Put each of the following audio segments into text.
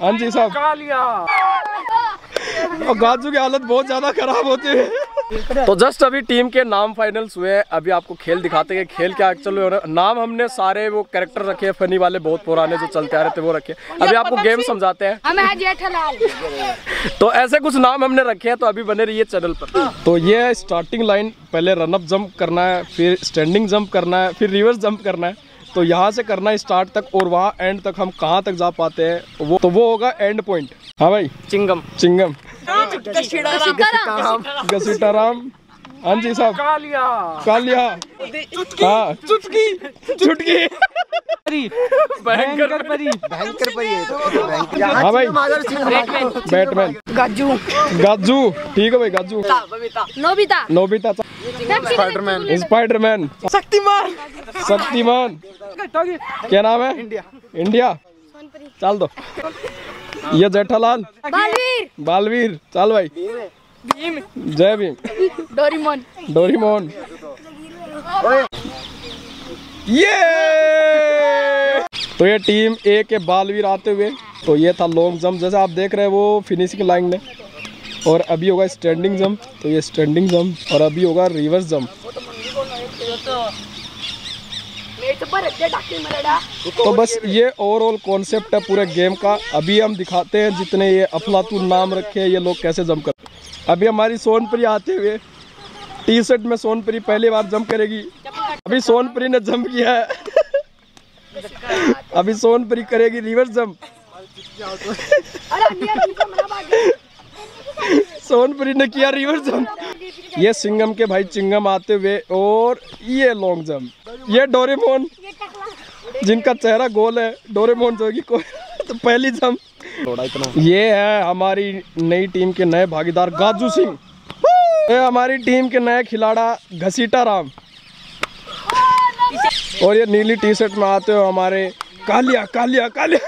हाँ जी साहब। और गाजू की हालत बहुत ज्यादा खराब होती है। तो जस्ट अभी टीम के नाम फाइनल्स हुए हैं। अभी आपको खेल दिखाते हैं खेल क्या चलो। नाम हमने सारे वो कैरेक्टर रखे हैं फनी वाले, बहुत पुराने जो चलते आ रहे थे वो रखे। अभी आपको गेम समझाते हैं। हम हैं जेठालाल। तो ऐसे कुछ नाम हमने रखे हैं, तो अभी बने रहिए चैनल पर। तो ये है स्टार्टिंग लाइन, पहले रनअप जंप करना है, फिर स्टैंडिंग जंप करना है, फिर रिवर्स जंप करना है। तो यहाँ से करना है स्टार्ट तक, और वहाँ एंड तक हम कहाँ तक जा पाते हैं वो, तो वो होगा एंड पॉइंट। हाँ भाई, चिंगम चिंगम घसीटाराम। हाँ जी साहब। कालिया कालिया। हाँ चुटकी चुटकी भयंकर परी। भयंकर परी है। हाँ भाई, बैटमैन। गाजू गाजू ठीक है भाई, Gaju. Nobita Nobita. Spiderman Spiderman. Shaktimaan Shaktimaan. क्या नाम है? India India. चल दो। ये जेठालाल। बालवीर बालवीर। चल भाई। भीम। जय भीम। Doraemon Doraemon. ये तो ये टीम ए के बालवीर आते हुए। तो ये था लॉन्ग जंप, जैसे आप देख रहे हैं वो फिनिशिंग लाइन में। और अभी होगा स्टैंडिंग जंप, तो ये स्टैंडिंग जंप। और अभी होगा रिवर्स जंप। तो बस ये ओवरऑल कॉन्सेप्ट है पूरे गेम का। अभी हम दिखाते हैं जितने ये अफलातून नाम रखे हैं ये लोग कैसे जंप करते हैं। अभी हमारी सोनप्री आते हुए टी शर्ट में सोनप्री पहली बार जंप करेगी। अभी सोनप्री ने जंप किया है। अभी सोनप्री करेगी रिवर्स जंप। सोनप्री ने किया रिवर्स जंप। ये सिंगम के भाई चिंगम आते हुए, और ये लॉन्ग जंप। ये डोरेमोन जिनका चेहरा गोल है, डोरेमोन जो कि तो पहली जंप। ये है हमारी नई टीम के नए भागीदार गाजू सिंह। ये हमारी टीम के नए खिलाड़ा घसीटाराम। और ये नीली टी शर्ट में आते हुए हमारे कालिया कालिया कालिया।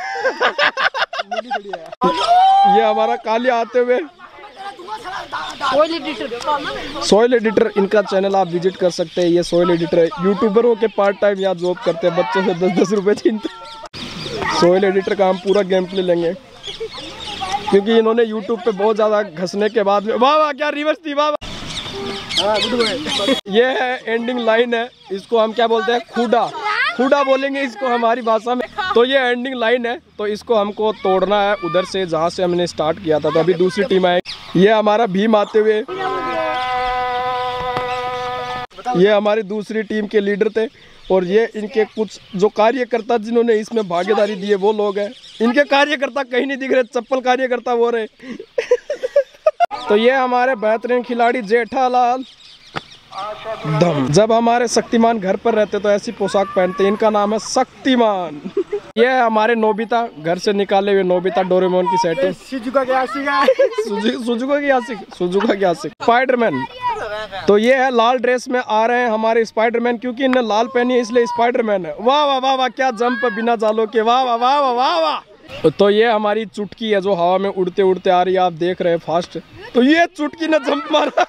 ये हमारा कालिया आते हुए सोयल एडिटर। इनका चैनल आप विजिट कर सकते हैं। ये सोयल एडिटर है, यूट्यूबरों के पार्ट टाइम यहाँ जॉब करते हैं, बच्चों से 10-10 रुपए छीनते। सोयल एडिटर का हम पूरा गेम प्ले लेंगे, क्योंकि इन्होंने यूट्यूब पे बहुत ज़्यादा घसने के बाद में वाह वाह क्या रिवर्स थी वाह। ये है एंडिंग लाइन है, इसको हम क्या बोलते हैं? खूडा खूडा बोलेंगे इसको हमारी भाषा में। तो ये एंडिंग लाइन है, तो इसको हमको तोड़ना है उधर से जहाँ से हमने स्टार्ट किया था। तो अभी दूसरी टीम आएगी। ये हमारा भीम आते हुए, ये हमारी दूसरी टीम के लीडर थे। और ये इनके कुछ जो कार्यकर्ता जिन्होंने इसमें भागीदारी दी है वो लोग हैं। इनके कार्यकर्ता कहीं नहीं दिख रहे, चप्पल कार्यकर्ता वो रहे। तो ये हमारे बेहतरीन खिलाड़ी जेठालाल दम। जब हमारे शक्तिमान घर पर रहते तो ऐसी पोशाक पहनते, इनका नाम है शक्तिमान। ये है हमारे नोबिता, घर से निकाले हुए नोबिता डोरेमोन की सेटिंग। सुजुका की आशिक स्पाइडरमैन। तो ये है लाल ड्रेस में आ रहे हैं हमारे स्पाइडरमैन, क्योंकि इन्हें लाल पहनी है इसलिए स्पाइडरमैन है। वाह वाह वाह वाह क्या जंप बिना जालों के, वाह वाह वाह वाह वाह वाह। तो ये हमारी चुटकी है जो हवा में उड़ते उड़ते आ रही है, आप देख रहे हैं फास्ट। तो ये चुटकी ने जंप मारा।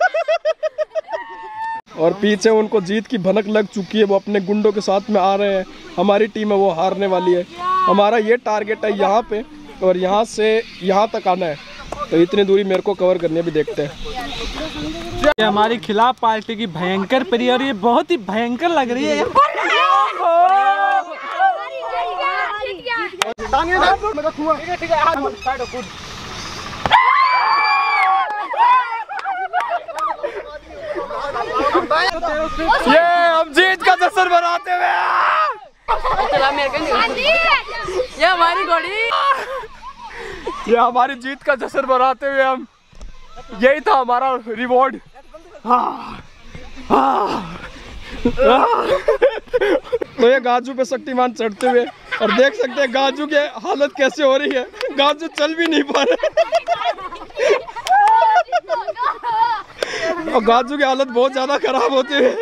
और पीछे उनको जीत की भनक लग चुकी है, वो अपने गुंडों के साथ में आ रहे हैं। हमारी टीम है वो हारने वाली है। हमारा ये टारगेट है यहाँ पे, और यहाँ से यहाँ तक आना है। तो इतनी दूरी मेरे को कवर करनी है, भी देखते हैं। ये हमारी खिलाफ पार्टी की भयंकर परी, और ये बहुत ही भयंकर लग रही है। ये हम जीत का जश्न मनाते हुए, ये हमारी घोड़ी, ये हमारी जीत का जश्न मनाते हुए हम, यही था हमारा रिवॉर्ड। तो ये गाजू पे शक्तिमान चढ़ते हुए, और देख सकते हैं गाजू की हालत कैसे हो रही है। गाजू चल भी नहीं पा रहा। और गाजू की हालत बहुत ज्यादा खराब होती है।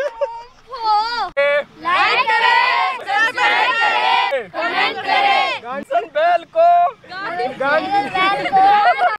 लाइक करें, सब्सक्राइब करें, कमेंट करें, घंटी बेल को